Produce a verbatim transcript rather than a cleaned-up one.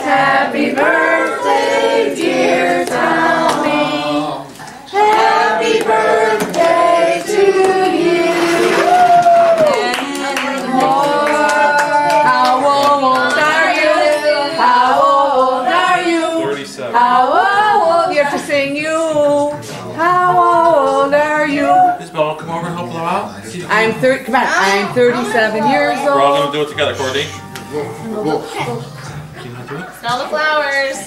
Happy birthday, dear Tommy. Happy birthday to you. And more. How old are you? How old are you? thirty-seven. How old? You have to sing you. How old are you? Isabel, come over and help blow out. I'm thirty. Come on. I'm thirty-seven years old. We're all gonna do it together, Courtney. Smell the flowers.